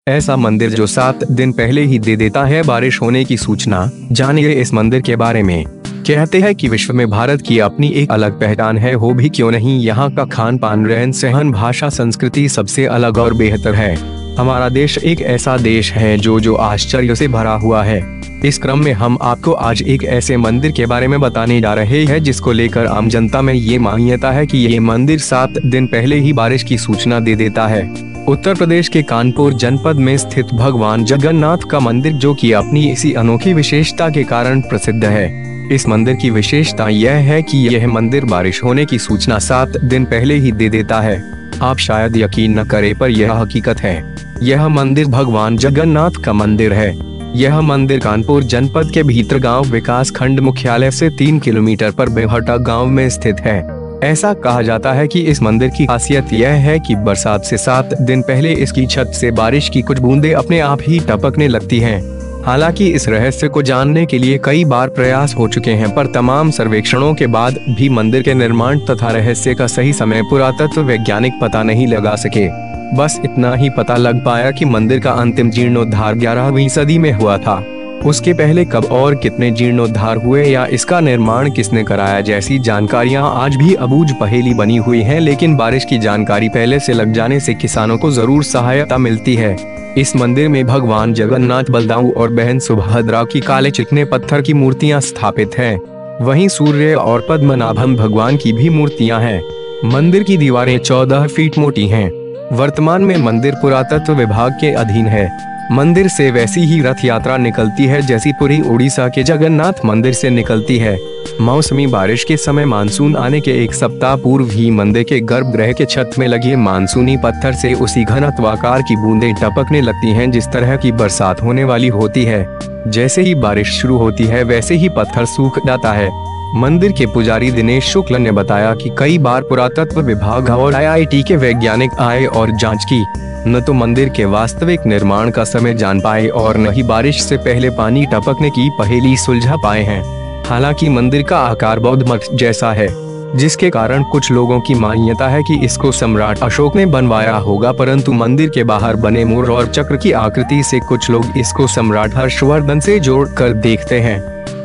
ऐसा मंदिर जो 7 दिन पहले ही दे देता है बारिश होने की सूचना। जानिए इस मंदिर के बारे में। कहते हैं कि विश्व में भारत की अपनी एक अलग पहचान है, हो भी क्यों नहीं, यहाँ का खान पान, रहन सहन, भाषा, संस्कृति सबसे अलग और बेहतर है। हमारा देश एक ऐसा देश है जो आश्चर्य से भरा हुआ है। इस क्रम में हम आपको आज एक ऐसे मंदिर के बारे में बताने जा रहे हैं जिसको लेकर आम जनता में ये मान्यता है कि ये मंदिर 7 दिन पहले ही बारिश की सूचना दे देता है। उत्तर प्रदेश के कानपुर जनपद में स्थित भगवान जगन्नाथ का मंदिर, जो कि अपनी इसी अनोखी विशेषता के कारण प्रसिद्ध है। इस मंदिर की विशेषता यह है कि यह मंदिर बारिश होने की सूचना 7 दिन पहले ही दे देता है। आप शायद यकीन न करें, पर यह हकीकत है। यह मंदिर भगवान जगन्नाथ का मंदिर है। यह मंदिर कानपुर जनपद के भीतरगांव विकास खंड मुख्यालय से 3 किलोमीटर पर बेहटा गांव में स्थित है। ऐसा कहा जाता है कि इस मंदिर की खासियत यह है कि बरसात से 7 दिन पहले इसकी छत से बारिश की कुछ बूंदें अपने आप ही टपकने लगती हैं। हालांकि इस रहस्य को जानने के लिए कई बार प्रयास हो चुके हैं, पर तमाम सर्वेक्षणों के बाद भी मंदिर के निर्माण तथा रहस्य का सही समय पुरातत्व वैज्ञानिक पता नहीं लगा सके। बस इतना ही पता लग पाया कि मंदिर का अंतिम जीर्णोद्धार 11वीं सदी में हुआ था। उसके पहले कब और कितने जीर्णोद्धार हुए या इसका निर्माण किसने कराया जैसी जानकारियां आज भी अबूझ पहेली बनी हुई हैं, लेकिन बारिश की जानकारी पहले से लग जाने से किसानों को जरूर सहायता मिलती है। इस मंदिर में भगवान जगन्नाथ, बलदाऊ और बहन सुभद्रा की काले चिकने पत्थर की मूर्तियां स्थापित हैं। वहीं सूर्य और पद्मनाभम भगवान की भी मूर्तियां हैं। मंदिर की दीवारें 14 फीट मोटी हैं। वर्तमान में मंदिर पुरातत्व विभाग के अधीन है। मंदिर से वैसी ही रथ यात्रा निकलती है जैसी पूरी उड़ीसा के जगन्नाथ मंदिर से निकलती है। मौसमी बारिश के समय मानसून आने के 1 सप्ताह पूर्व ही मंदिर के गर्भगृह के छत में लगे मानसूनी पत्थर से उसी घनत्वाकार की बूंदें टपकने लगती हैं जिस तरह की बरसात होने वाली होती है। जैसे ही बारिश शुरू होती है वैसे ही पत्थर सूख जाता है। मंदिर के पुजारी दिनेश शुक्ल ने बताया कि कई बार पुरातत्व विभाग और IIT के वैज्ञानिक आए और जांच की, न तो मंदिर के वास्तविक निर्माण का समय जान पाए और न ही बारिश से पहले पानी टपकने की पहेली सुलझा पाए हैं। हालांकि मंदिर का आकार बौद्ध मठ जैसा है, जिसके कारण कुछ लोगों की मान्यता है कि इसको सम्राट अशोक ने बनवाया होगा, परंतु मंदिर के बाहर बने मोर और चक्र की आकृति से कुछ लोग इसको सम्राट हर्षवर्धन से जोड़कर देखते हैं।